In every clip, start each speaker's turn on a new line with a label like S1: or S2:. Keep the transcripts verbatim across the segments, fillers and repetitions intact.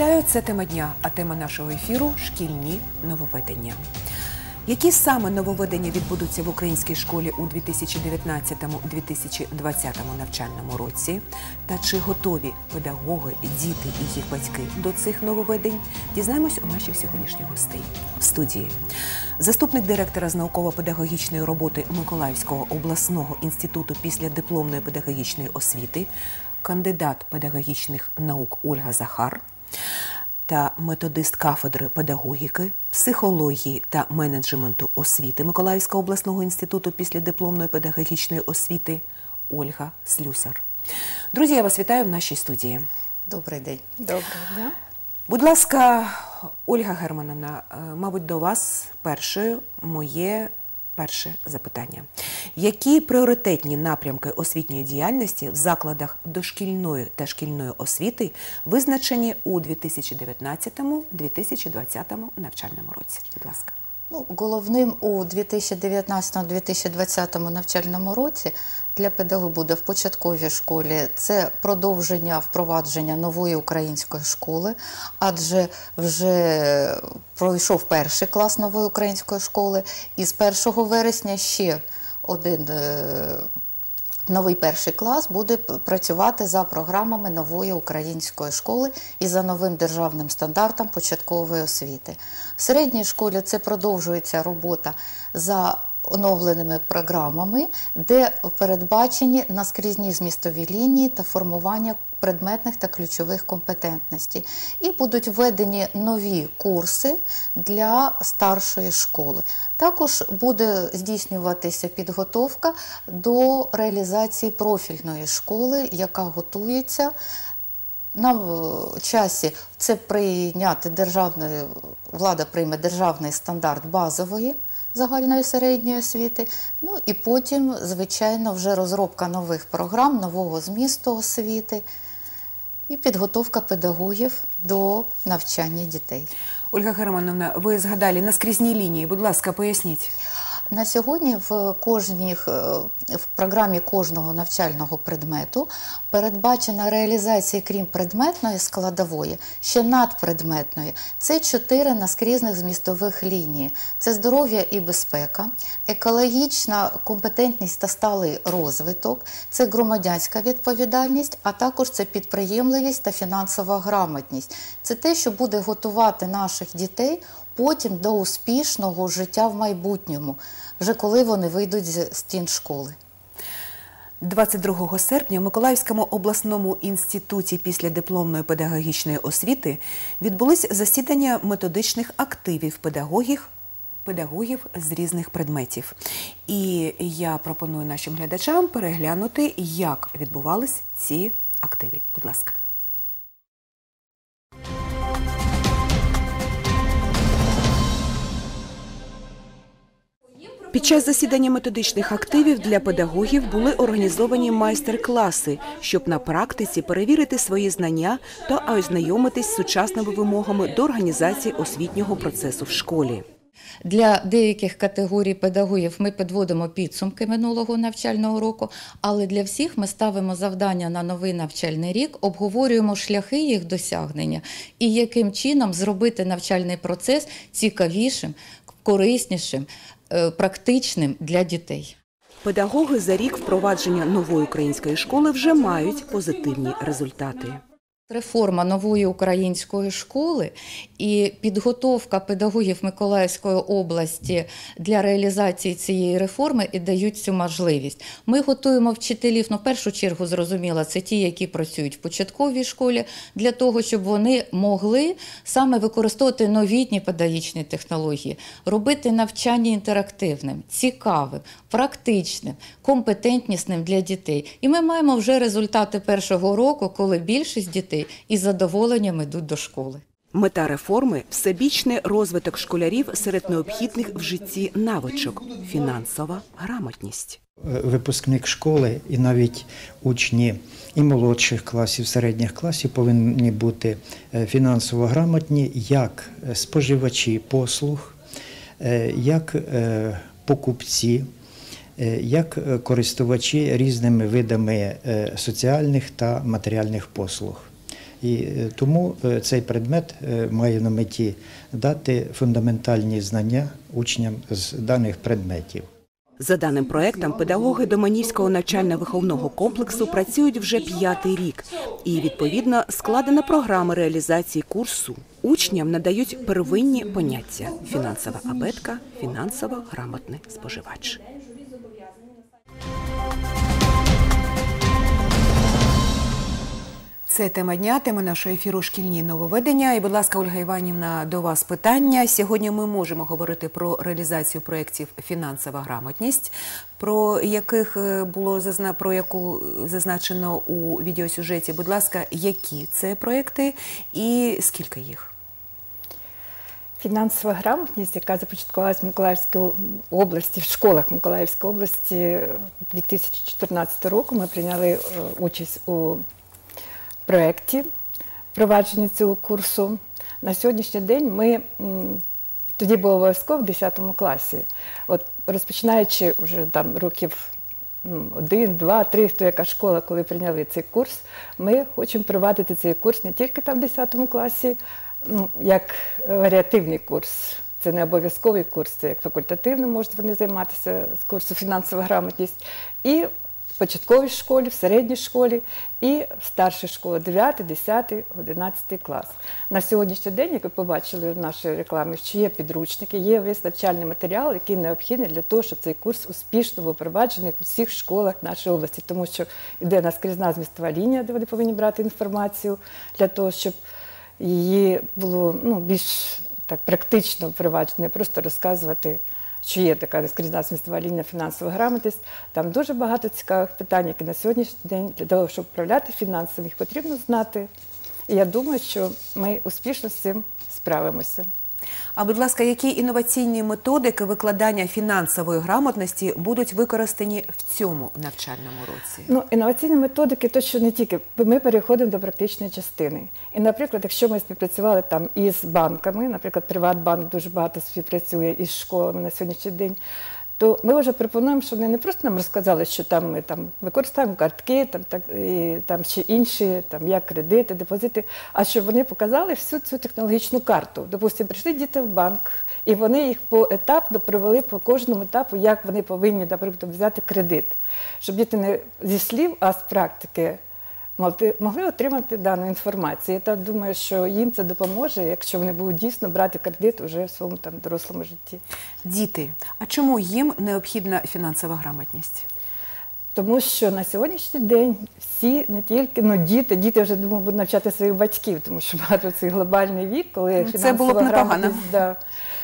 S1: Вітаю, це тема дня, а тема нашого ефіру – шкільні нововведення. Які саме нововведення відбудуться в українській школі у дві тисячі дев'ятнадцятому - дві тисячі двадцятому навчальному році? Та чи готові педагоги, діти і їх батьки до цих нововведень? Дізнаємось у наших сьогоднішніх гостей. В студії заступник директора з науково-педагогічної роботи Миколаївського обласного інституту післядипломної педагогічної освіти, кандидат педагогічних наук Ольга Захар та методист кафедри педагогіки, психології та менеджменту освіти Миколаївського обласного інституту післядипломної педагогічної освіти Ольга Слюсар. Друзі, я вас вітаю в нашій студії.
S2: Добрий день.
S3: Доброго дня.
S1: Будь ласка, Ольга Германовна, мабуть, до вас першою моє перше запитання. Які пріоритетні напрямки освітньої діяльності в закладах дошкільної та шкільної освіти визначені у дві тисячі дев'ятнадцятому - дві тисячі двадцятому навчальному році? Будь ласка.
S2: Ну, головним у дві тисячі дев'ятнадцятому - дві тисячі двадцятому навчальному році для педагогів буде в початковій школі – це продовження впровадження нової української школи, адже вже пройшов перший клас нової української школи, і з першого вересня ще один новий перший клас буде працювати за програмами нової української школи і за новим державним стандартом початкової освіти. В середній школі це продовжується робота за оновленими програмами, де передбачені наскрізні змістові лінії та формування предметних та ключових компетентностей. І будуть введені нові курси для старшої школи. Також буде здійснюватися підготовка до реалізації профільної школи, яка готується. На часі це прийняти державної, влада прийме державний стандарт базової загальної середньої освіти, ну і потім, звичайно, вже розробка нових програм, нового змісту освіти і підготовка педагогів до навчання дітей.
S1: Ольга Германовна, ви згадали наскрізні лінії. Будь ласка, поясніть.
S2: На сьогодні в, кожній, в програмі кожного навчального предмету передбачена реалізація, крім предметної складової, ще надпредметної. Це чотири наскрізних змістових лінії. Це здоров'я і безпека, екологічна компетентність та сталий розвиток, це громадянська відповідальність, а також це підприємливість та фінансова грамотність. Це те, що буде готувати наших дітей потім до успішного життя в майбутньому, вже коли вони вийдуть з стін школи.
S1: двадцять другого серпня в Миколаївському обласному інституті післядипломної педагогічної освіти відбулись засідання методичних активів педагогів, педагогів з різних предметів. І я пропоную нашим глядачам переглянути, як відбувались ці активи. Будь ласка. Під час засідання методичних активів для педагогів були організовані майстер-класи, щоб на практиці перевірити свої знання та ознайомитись з сучасними вимогами до організації освітнього процесу в школі.
S2: Для деяких категорій педагогів ми підводимо підсумки минулого навчального року, але для всіх ми ставимо завдання на новий навчальний рік, обговорюємо шляхи їх досягнення і яким чином зробити навчальний процес цікавішим, кориснішим, практичним для дітей.
S1: Педагоги за рік впровадження нової української школи вже мають позитивні результати.
S2: Реформа нової української школи і підготовка педагогів Миколаївської області для реалізації цієї реформи і дають цю можливість. Ми готуємо вчителів, ну, в першу чергу, зрозуміло, це ті, які працюють в початковій школі, для того, щоб вони могли саме використовувати новітні педагогічні технології, робити навчання інтерактивним, цікавим, практичним, компетентнісним для дітей. І ми маємо вже результати першого року, коли більшість дітей із задоволенням йдуть до школи.
S1: Мета реформи – всебічний розвиток школярів серед необхідних в житті навичок – фінансова грамотність.
S4: Випускник школи і навіть учні і молодших класів, середніх класів повинні бути фінансово грамотні як споживачі послуг, як покупці, як користувачі різними видами соціальних та матеріальних послуг. І е, тому е, цей предмет е, має на меті дати фундаментальні знання учням з даних предметів.
S1: За даним проектом, педагоги Доманівського навчально-виховного комплексу працюють вже п'ятий рік. І, відповідно, складена програма реалізації курсу. Учням надають первинні поняття – фінансова абетка, фінансово грамотний споживач. Це тема дня, тема нашого ефіру «Шкільні нововведення». І, будь ласка, Ольга Іванівна, до вас питання. Сьогодні ми можемо говорити про реалізацію проєктів «Фінансова грамотність», про яких було зазна... про яку зазначено у відеосюжеті. Будь ласка, які це проєкти і скільки їх?
S3: Фінансова грамотність, яка започаткувалася в Миколаївській області, в школах Миколаївської області дві тисячі чотирнадцятого року, ми прийняли участь у проєкті впровадження цього курсу. На сьогоднішній день ми, тоді було обов'язково в десятому класі, от розпочинаючи вже там років один, два, три, хто яка школа, коли прийняли цей курс, ми хочемо впровадити цей курс не тільки там в десятому класі, ну, як варіативний курс. Це не обов'язковий курс, це як факультативно можуть вони займатися з курсу «Фінансова грамотність». І в початковій школі, в середній школі і в старшій школі дев'ятий, десятий, одинадцятий клас. На сьогоднішній день, як ви побачили в нашій рекламі, що є підручники, є весь навчальний матеріал, який необхідний для того, щоб цей курс успішно був впроваджений у всіх школах нашої області, тому що йде наскрізна змістова лінія, де вони повинні брати інформацію для того, щоб її було ну, більш так практично впроваджено, не просто розказувати, що є така наскрізна змістова лінія фінансова грамотність. Там дуже багато цікавих питань, які на сьогоднішній день для того, щоб управляти фінансами, їх потрібно знати. І я думаю, що ми успішно з цим справимося.
S1: А, будь ласка, які інноваційні методики викладання фінансової грамотності будуть використані в цьому навчальному році?
S3: Ну, інноваційні методики точно не тільки. Ми переходимо до практичної частини. І, наприклад, якщо ми співпрацювали там із банками, наприклад, Приватбанк дуже багато співпрацює із школами на сьогоднішній день, то ми вже пропонуємо, щоб вони не просто нам розказали, що там ми там використовуємо картки, там, так, і, там ще інші, там, як кредити, депозити, а щоб вони показали всю цю технологічну карту. Допустимо, прийшли діти в банк, і вони їх поетапно привели по кожному етапу, як вони повинні, наприклад, взяти кредит. Щоб діти не зі слів, а з практики могли отримати дану інформацію. Я думаю, що їм це допоможе, якщо вони будуть дійсно брати кредит уже в своєму там дорослому житті.
S1: Діти. А чому їм необхідна фінансова грамотність?
S3: Тому що на сьогоднішній день всі, не тільки, ну діти, діти вже, думаю, будуть навчати своїх батьків, тому що багато цей глобальний вік, коли
S1: ну,
S3: фінансова
S1: це було б непогано.
S3: Да,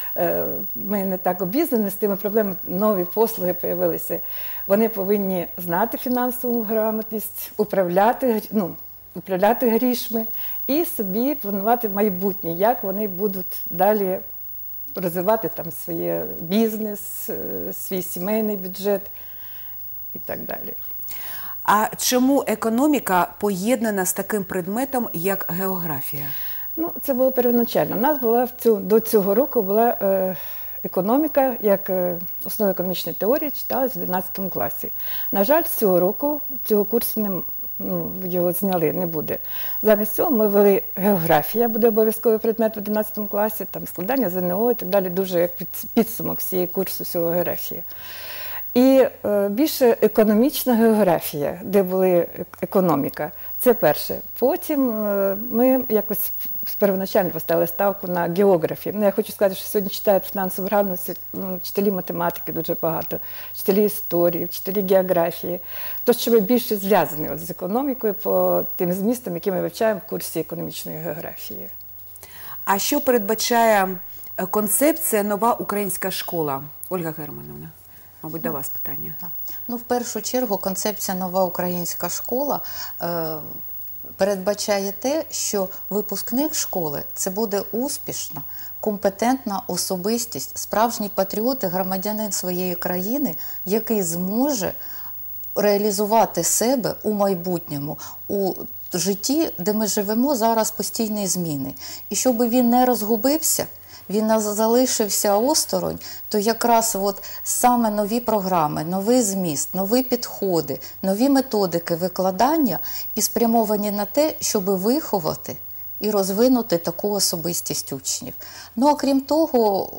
S3: ми не так обізнані з тими проблемами, нові послуги з'явилися. Вони повинні знати фінансову грамотність, управляти, ну, управляти грішми і собі планувати майбутнє, як вони будуть далі розвивати там своє бізнес, свій сімейний бюджет і так далі.
S1: А чому економіка поєднана з таким предметом, як географія?
S3: Ну, це було первоначально. У нас була в цю, до цього року була е, економіка, як е, основа економічної теорії, читалась в одинадцятому класі. На жаль, з цього року цього курсу не, ну, його зняли, не буде. Замість цього ми ввели географія, буде обов'язковий предмет в одинадцятому класі, там складання ЗНО і так далі, дуже як підсумок всієї курсу всього географії. І е, більше економічна географія, де була економіка. Це перше. Потім е, ми якось первоначально поставили ставку на географію. Ну, я хочу сказати, що сьогодні читають фінансову грамотність ну, вчителі математики дуже багато, вчителі історії, вчителі географії. То, що ми більше зв'язані от з економікою по тим змістам, які ми вивчаємо в курсі економічної географії.
S1: А що передбачає концепція «Нова українська школа»? Ольга Германовна. Мабуть, до вас питання.
S2: Ну, в першу чергу, концепція «Нова українська школа» е, передбачає те, що випускник школи – це буде успішна, компетентна особистість, справжній патріот і громадянин своєї країни, який зможе реалізувати себе у майбутньому, у житті, де ми живемо зараз постійні зміни. І щоб він не розгубився, він нас залишився осторонь, то якраз от саме нові програми, новий зміст, нові підходи, нові методики викладання і спрямовані на те, щоб виховати і розвинути таку особистість учнів. Ну, а крім того,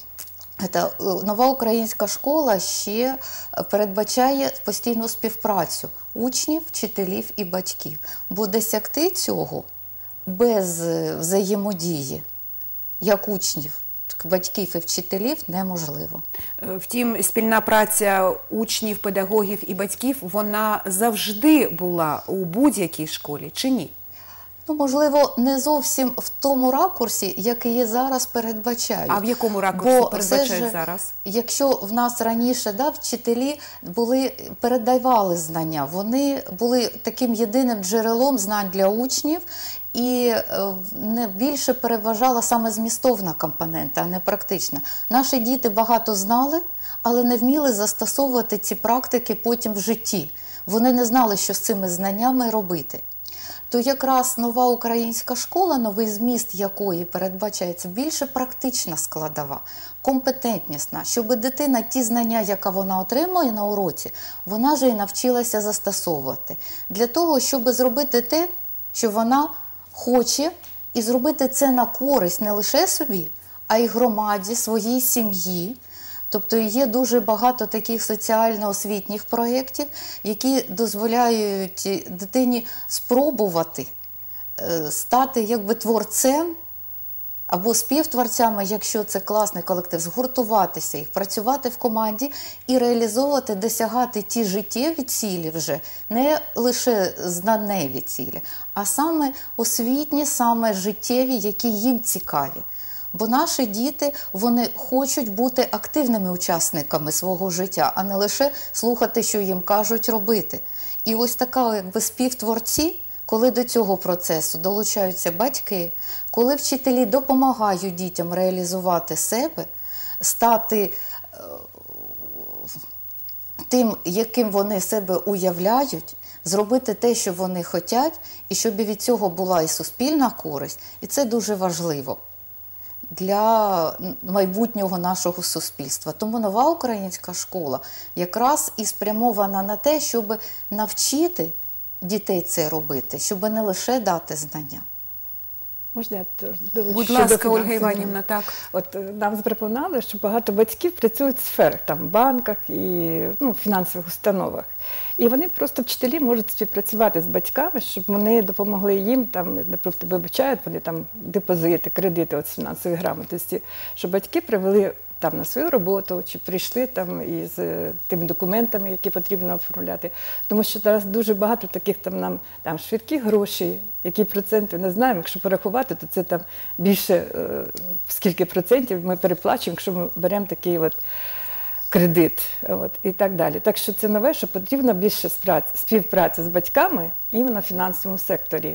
S2: Та нова українська школа ще передбачає постійну співпрацю учнів, вчителів і батьків. Бо досягти цього без взаємодії як учнів, батьків і вчителів неможливо.
S1: Втім, спільна праця учнів, педагогів і батьків, вона завжди була у будь-якій школі, чи ні?
S2: Ну, можливо, не зовсім в тому ракурсі, який є зараз передбачають.
S1: А в якому ракурсі
S2: Бо
S1: передбачають
S2: все ж,
S1: зараз?
S2: Якщо в нас раніше да, вчителі були, передавали знання, вони були таким єдиним джерелом знань для учнів, і не більше переважала саме змістовна компонента, а не практична. Наші діти багато знали, але не вміли застосовувати ці практики потім в житті. Вони не знали, що з цими знаннями робити. То якраз нова українська школа, новий зміст якої передбачається більше практична складова, компетентнісна, щоб дитина ті знання, яка вона отримує на уроці, вона ж і навчилася застосовувати. Для того, щоб зробити те, що вона хоче, і зробити це на користь не лише собі, а й громаді, своїй сім'ї. Тобто є дуже багато таких соціально-освітніх проєктів, які дозволяють дитині спробувати стати якби творцем або співтворцями, якщо це класний колектив, згуртуватися їх, працювати в команді і реалізовувати, досягати ті життєві цілі вже, не лише знаневі цілі, а саме освітні, саме життєві, які їм цікаві. Бо наші діти, вони хочуть бути активними учасниками свого життя, а не лише слухати, що їм кажуть робити. І ось така якби співтворці, коли до цього процесу долучаються батьки, коли вчителі допомагають дітям реалізувати себе, стати е, тим, яким вони себе уявляють, зробити те, що вони хочуть, і щоб від цього була і суспільна користь, і це дуже важливо для майбутнього нашого суспільства. Тому нова українська школа якраз і спрямована на те, щоб навчити дітей це робити, щоб не лише дати знання.
S3: Можна я теж долучу
S1: Будь
S3: щодо
S1: ласка, Ольга
S3: фінансового?
S1: Іванівна, так.
S3: От е, нам запропонували, що багато батьків працюють в сферах, там, в банках і ну, фінансових установах. І вони просто, вчителі, можуть співпрацювати з батьками, щоб вони допомогли їм, там, наприклад, вибачають, вони там депозити, кредити от, з фінансової грамотності, щоб батьки привели там на свою роботу, чи прийшли там із е, тими документами, які потрібно оформляти. Тому що зараз дуже багато таких там нам там швидкі гроші, які проценти не знаємо. Якщо порахувати, то це там більше е, скільки процентів ми переплачуємо, якщо ми беремо такий от кредит, от, і так далі. Так що це нове, що потрібно більше співпраця з батьками іменно в фінансовому секторі.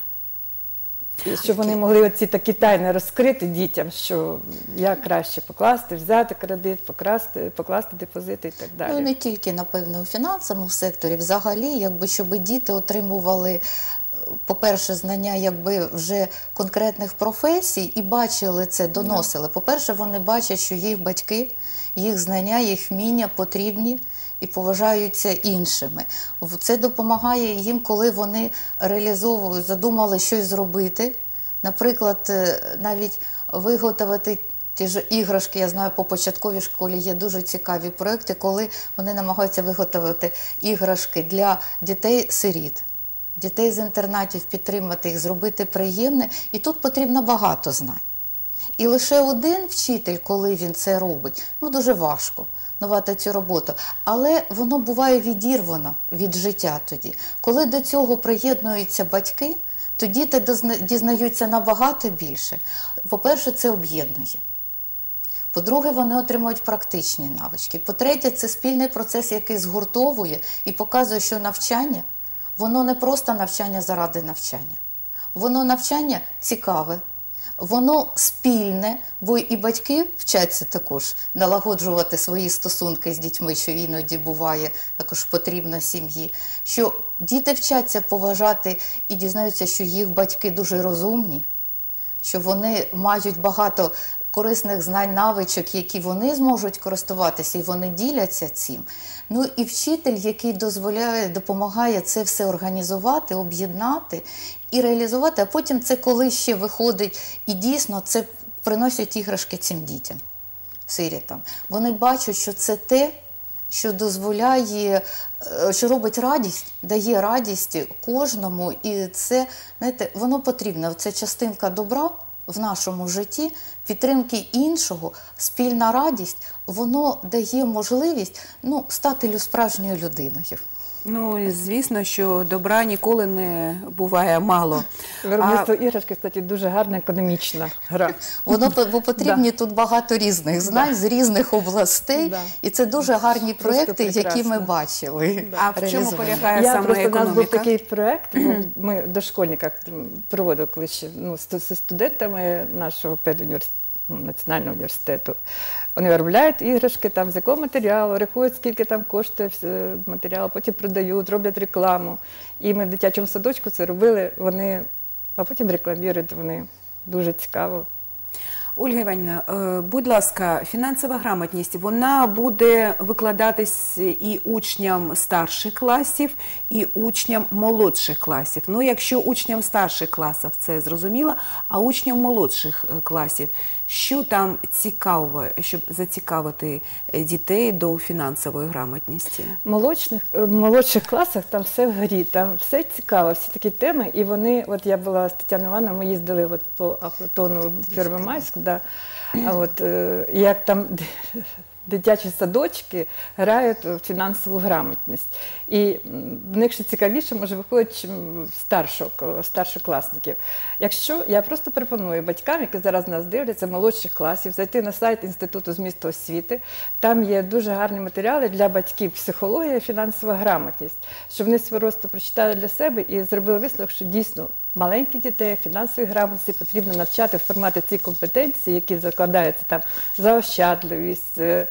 S3: І щоб вони могли оці такі тайни розкрити дітям, що як краще покласти, взяти кредит, покласти, покласти депозити і так далі.
S2: Ну, не тільки, напевно, у фінансовому секторі, взагалі, якби, щоб діти отримували, по-перше, знання якби вже конкретних професій і бачили це, доносили. По-перше, вони бачать, що їх батьки, їх знання, їх вміння потрібні і поважаються іншими. Це допомагає їм, коли вони реалізовують, задумали щось зробити. Наприклад, навіть виготовити ті ж іграшки, я знаю, по початковій школі є дуже цікаві проекти, коли вони намагаються виготовити іграшки для дітей-сиріт, дітей з інтернатів, підтримати їх, зробити приємне. І тут потрібно багато знань. І лише один вчитель, коли він це робить, ну дуже важко давати цю роботу. Але воно буває відірвано від життя тоді. Коли до цього приєднуються батьки, то діти дізнаються набагато більше. По-перше, це об'єднує. По-друге, вони отримують практичні навички. По-третє, це спільний процес, який згуртовує і показує, що навчання, воно не просто навчання заради навчання. Воно навчання цікаве, воно спільне, бо і батьки вчаться також налагоджувати свої стосунки з дітьми, що іноді буває також потрібно сім'ї. Що діти вчаться поважати і дізнаються, що їх батьки дуже розумні, що вони мають багато корисних знань, навичок, які вони зможуть користуватися, і вони діляться цим. Ну і вчитель, який дозволяє, допомагає це все організувати, об'єднати і реалізувати, а потім це коли ще виходить і дійсно це приносять іграшки цим дітям, сирітам. Вони бачать, що це те, що дозволяє, що робить радість, дає радість кожному, і це, знаєте, воно потрібно, це частинка добра в нашому житті, підтримки іншого, спільна радість, воно дає можливість, ну, стати справжньою людиною.
S1: Ну, і звісно, що добра ніколи не буває мало.
S3: Виробництво іграшки, кстати, дуже гарна економічна гра.
S2: Воно, бо потрібні
S3: Да.
S2: тут багато різних знань,
S3: Да.
S2: з різних областей,
S3: Да.
S2: і це дуже гарні
S3: Просто
S2: проекти, які
S3: прекрасно.
S2: ми бачили.
S1: А в чому
S2: реалізовані.
S1: полягає
S3: Я
S1: саме
S3: просто, у нас був
S1: економіка?
S3: такий проєкт, був, ми до школьників проводили коли ще ну, з зі студентами нашого педуніверситету, ну, Національного університету. Вони виробляють іграшки, там, з якого матеріалу, рахують, скільки там коштує е, матеріал, потім продають, роблять рекламу. І ми в дитячому садочку це робили, вони, а потім рекламують, вони дуже цікаво.
S1: Ольга Іванівна, е, будь ласка, фінансова грамотність, вона буде викладатись і учням старших класів, і учням молодших класів. Ну, якщо учням старших класів це зрозуміло, а учням молодших е, класів, що там цікаво, щоб зацікавити е, дітей до фінансової грамотності?
S3: В молодших, в молодших класах там все в грі, там все цікаво, всі такі теми. І вони, от я була з Тетяною Івановною, ми їздили от по Афлатону в Первомайськ, да, а от е, як там дитячі садочки грають в фінансову грамотність. І м, в них ще цікавіше, може, виходить, чим в старших, старшокласників. Якщо я просто пропоную батькам, які зараз нас дивляться, молодших класів, зайти на сайт Інституту змісту освіти, там є дуже гарні матеріали для батьків, психологія і фінансова грамотність, щоб вони свого росту прочитали для себе і зробили висновок, що дійсно маленьких дітей фінансової грамотності потрібно навчати в форматі ці компетенції, які закладаються там заощадливість, е,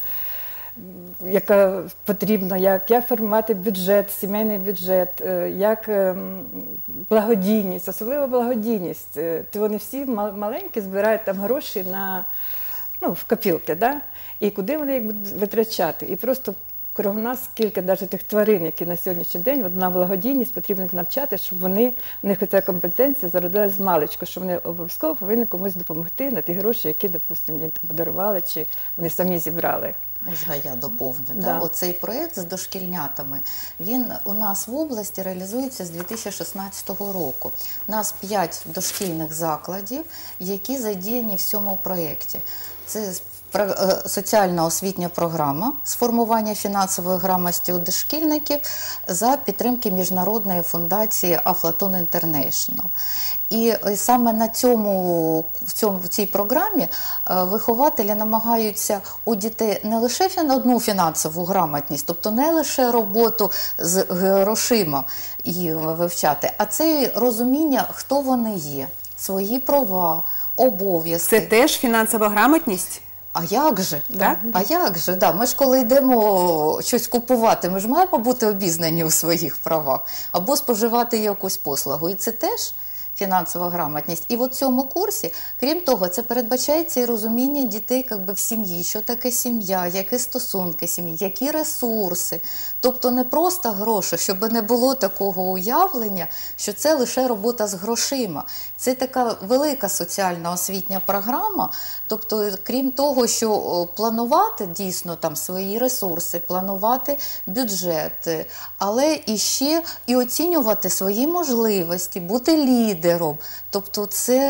S3: яка потрібна, як, як формувати бюджет, сімейний бюджет, е, як е, благодійність, особливо благодійність. Е, то вони всі мал- маленькі збирають там гроші на, ну, в копілки, да? І куди вони їх будуть витрачати. І просто кругом нас кілька навіть тих тварин, які на сьогоднішній день, от на благодійність потрібно їх навчати, щоб вони, в них ця компетенція зародилась з маличку, що вони обов'язково повинні комусь допомогти на ті гроші, які, допустимо, їм там подарували, чи вони самі зібрали.
S2: Можна я доповню?
S3: Да.
S2: Да. Оцей проєкт з дошкільнятами, він у нас в області реалізується з дві тисячі шістнадцятого року. У нас п'ять дошкільних закладів, які задіяні в цьому проєкті. Це про- е, соціальна освітня програма з формування фінансової грамотності у дошкільників за підтримки міжнародної фундації Афлатон Інтернешнл. І е, саме на цьому, в, цьому, в цій програмі е, вихователі намагаються у дітей не лише фін, одну фінансову грамотність, тобто не лише роботу з грошима її вивчати, а це і розуміння, хто вони є, свої права, обов'язки.
S1: Це теж фінансова грамотність?
S2: А як же?
S1: Так?
S2: А як же? Да. Ми ж коли йдемо щось купувати, ми ж маємо бути обізнані у своїх правах або споживати якусь послугу. І це теж фінансова грамотність. І в цьому курсі, крім того, це передбачається і розуміння дітей якби, в сім'ї, що таке сім'я, які стосунки сім'ї, які ресурси. Тобто не просто гроші, щоб не було такого уявлення, що це лише робота з грошима. Це така велика соціальна освітня програма. Тобто, крім того, що о, планувати дійсно там свої ресурси, планувати бюджет, але і ще і оцінювати свої можливості, бути лідером. Тобто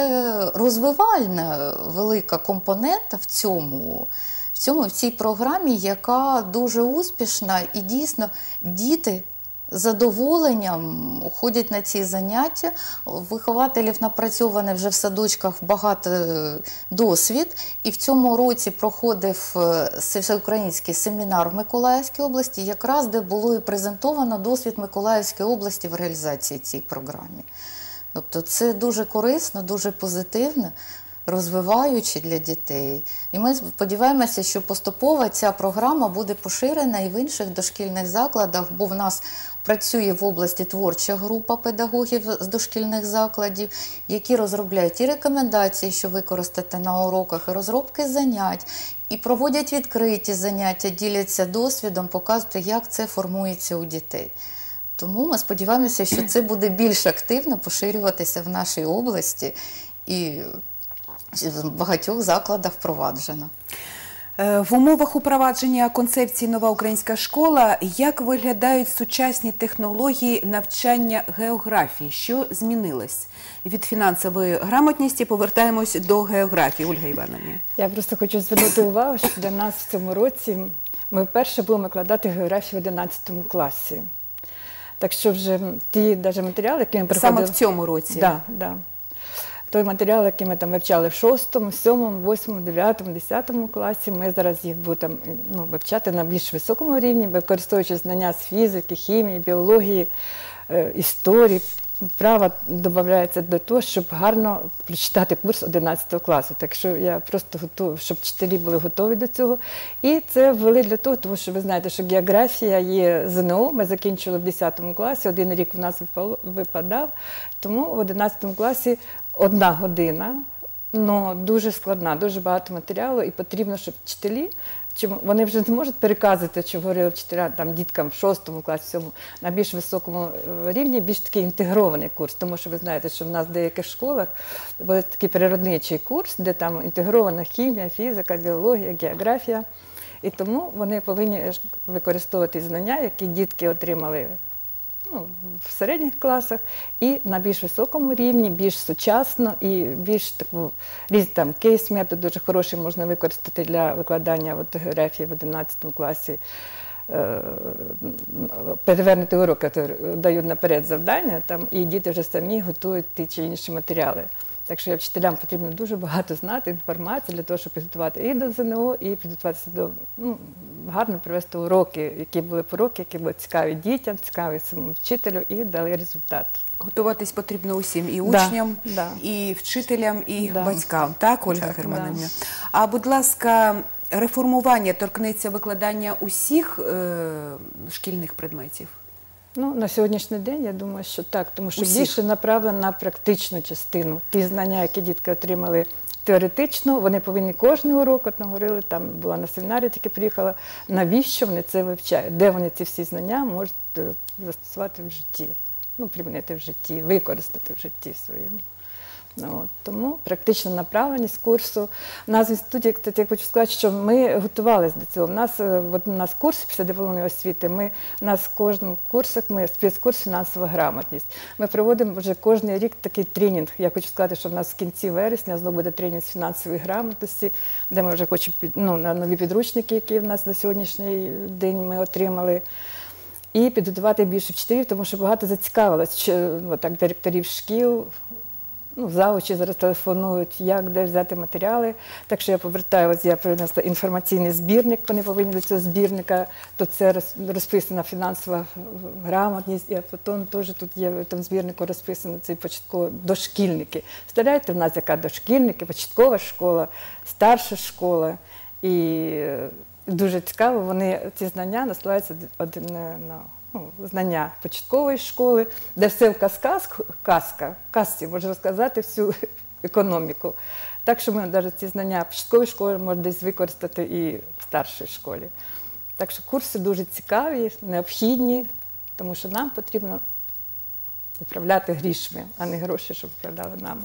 S2: це розвивальна велика компонента в цьому, в цьому, в цій програмі, яка дуже успішна, і дійсно діти з задоволенням ходять на ці заняття. У вихователів напрацьований вже в садочках багато досвід. І в цьому році проходив всеукраїнський семінар в Миколаївській області, якраз де було і презентовано досвід Миколаївської області в реалізації цієї програми. Тобто це дуже корисно, дуже позитивно. розвиваючі для дітей. І ми сподіваємося, що поступово ця програма буде поширена і в інших дошкільних закладах, бо в нас працює в області творча група педагогів з дошкільних закладів, які розробляють і рекомендації, що використати на уроках, і розробки занять, і проводять відкриті заняття, діляться досвідом, показують, як це формується у дітей. Тому ми сподіваємося, що це буде більш активно поширюватися в нашій області і в багатьох закладах впроваджено.
S1: В умовах упровадження концепції «Нова українська школа» як виглядають сучасні технології навчання географії? Що змінилось? Від фінансової грамотності повертаємось до географії. Ольга Івановна.
S3: Я просто хочу звернути увагу, що для нас в цьому році ми вперше будемо викладати географію в одинадцятому класі. Так що вже ті даже матеріали, які ми проходили...
S1: Саме в цьому році?
S3: Так, да, да. Той матеріал, який ми там вивчали в шостому, сьомому, восьмому, дев'ятому, десятому класі, ми зараз їх будемо ну, вивчати на більш високому рівні, використовуючи знання з фізики, хімії, біології, е, історії. Права додається до того, щоб гарно прочитати курс одинадцятого класу. Так що я просто готова, щоб вчителі були готові до цього. І це ввели для того, тому що ви знаєте, що географія є ЗНО, ми закінчили в десятому класі, один рік в нас випадав, тому в одинадцятому класі одна година, але дуже складна, дуже багато матеріалу, і потрібно, щоб вчителі, вони вже не можуть переказувати, що говорили вчителя там, діткам в шостому класі, в сьомому, на більш високому рівні, більш такий інтегрований курс. Тому що ви знаєте, що в нас в деяких школах буде такий природничий курс, де там інтегрована хімія, фізика, біологія, географія. І тому вони повинні використовувати знання, які дітки отримали ну, в середніх класах, і на більш високому рівні, більш сучасно і більш таку різні там кейс-метод дуже хороший можна використати для викладання от, географії в одинадцятому класі. Е, перевернути уроки, дають наперед завдання, там, і діти вже самі готують ті чи інші матеріали. Так що вчителям потрібно дуже багато знати інформації для того, щоб підготувати і до ЗНО, і підготуватися до, ну, гарно провести уроки, які були уроки, які були цікаві дітям, цікаві самому вчителю і дали результат.
S1: Готуватись потрібно усім, і
S3: Да,
S1: учням,
S3: да.
S1: і вчителям, і
S3: Да.
S1: батькам. Так, Ольга
S3: Так,
S1: Германівна?
S3: да.
S1: А, будь ласка, реформування торкнеться викладання усіх е, шкільних предметів?
S3: Ну, на сьогоднішній день, я думаю, що так, тому що
S1: Усіх.
S3: більше направлено на практичну частину. Ті знання, які дітки отримали теоретично, вони повинні кожен урок, от говорили, там була на семінарі, тільки приїхала, навіщо вони це вивчають, де вони ці всі знання можуть е, застосувати в житті, ну, примінити в житті, використати в житті своєму. Ну, от, тому практична направленість курсу. У нас в інституті, я хочу сказати, що ми готувалися до цього. У нас, от, у нас курс після дипломної освіти, ми, у нас в кожному курсах, ми спецкурс фінансова грамотність. Ми проводимо вже кожен рік такий тренінг. Я хочу сказати, що в нас в кінці вересня знову буде тренінг з фінансової грамотності, де ми вже хочемо, ну, на нові підручники, які в нас на сьогоднішній день ми отримали. І підготувати більше вчителів, тому що багато зацікавилось, отак, директорів шкіл, ну, завучі зараз телефонують, як, де взяти матеріали. Так що я повертаю, ось я принесла інформаційний збірник, вони повинні до цього збірника, то це розписана фінансова грамотність, і а потім теж тут є в тому збірнику розписано цей початково дошкільники. Представляєте, в нас яка дошкільники, початкова школа, старша школа. І дуже цікаво, вони ці знання насилаються один на ну, знання початкової школи, де все в казках, казка, казці може розказати всю економіку. Так що ми навіть ці знання початкової школи можемо десь використати і в старшій школі. Так що курси дуже цікаві, необхідні, тому що нам потрібно управляти грішми, а не гроші, щоб управляли нами.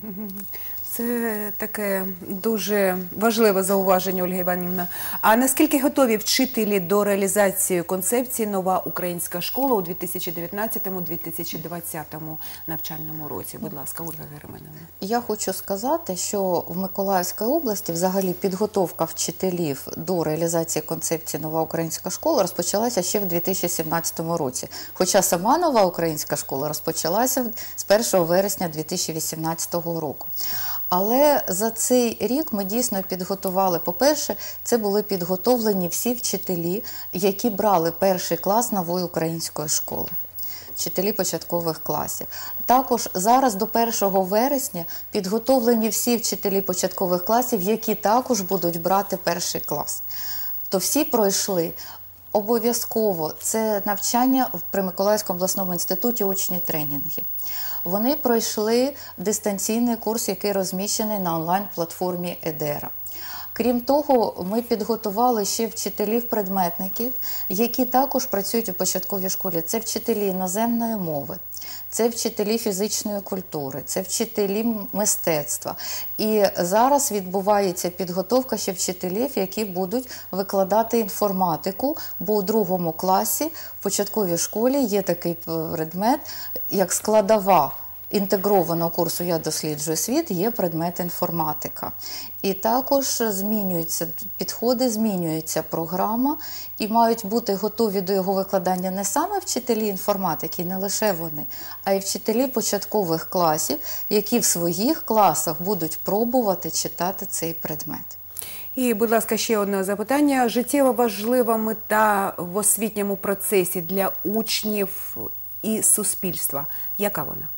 S1: Це таке дуже важливе зауваження, Ольга Іванівна. А наскільки готові вчителі до реалізації концепції «Нова українська школа» у дві тисячі дев'ятнадцятому - дві тисячі двадцятому навчальному році? Будь ласка, Ольга Германівна.
S2: Я хочу сказати, що в Миколаївській області взагалі підготовка вчителів до реалізації концепції «Нова українська школа» розпочалася ще в дві тисячі сімнадцятому році. Хоча сама «Нова українська школа» розпочалася з першого вересня дві тисячі вісімнадцятого року. Але за цей рік ми дійсно підготували, по-перше, це були підготовлені всі вчителі, які брали перший клас нової української школи. вчителі початкових класів. Також зараз до першого вересня підготовлені всі вчителі початкових класів, які також будуть брати перший клас. То всі пройшли обов'язково це навчання при Миколаївському обласному інституті очні тренінги. Вони пройшли дистанційний курс, який розміщений на онлайн-платформі Едера. Крім того, ми підготували ще вчителів-предметників, які також працюють у початковій школі. Це вчителі іноземної мови, це вчителі фізичної культури, це вчителі мистецтва. І зараз відбувається підготовка ще вчителів, які будуть викладати інформатику, бо у другому класі в початковій школі є такий предмет, як складова інтегрованого курсу «Я досліджую світ» є предмет інформатика. І також змінюються підходи, змінюється програма, і мають бути готові до його викладання не саме вчителі інформатики, не лише вони, а й вчителі початкових класів, які в своїх класах будуть пробувати читати цей предмет.
S1: І, будь ласка, ще одне запитання. Життєво важлива мета в освітньому процесі для учнів і суспільства. Яка вона?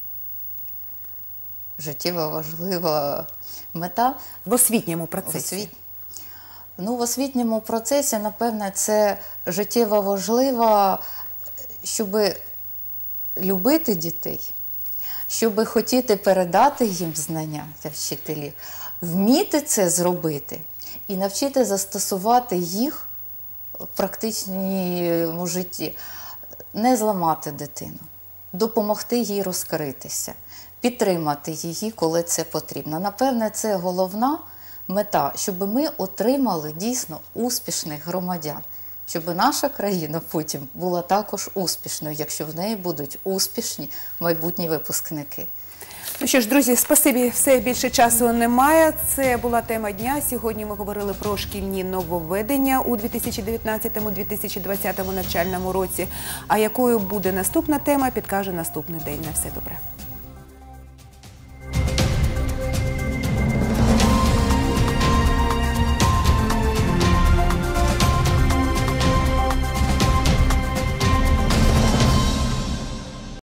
S2: Життєво важлива мета
S1: В освітньому процесі.
S2: В, освіт... ну, в освітньому процесі, напевне, це життєво важливо, щоб любити дітей, щоб хотіти передати їм знання для вчителів, вміти це зробити і навчити застосувати їх в практичному житті, не зламати дитину, допомогти їй розкритися, підтримати її, коли це потрібно. Напевне, це головна мета, щоб ми отримали дійсно успішних громадян, щоб наша країна потім була також успішною, якщо в неї будуть успішні майбутні випускники.
S1: Ну що ж, друзі, спасибі, все, більше часу немає. Це була тема дня. Сьогодні ми говорили про шкільні нововведення у дві тисячі дев'ятнадцятому - дві тисячі двадцятому навчальному році. А якою буде наступна тема, підкаже наступний день. На все добре.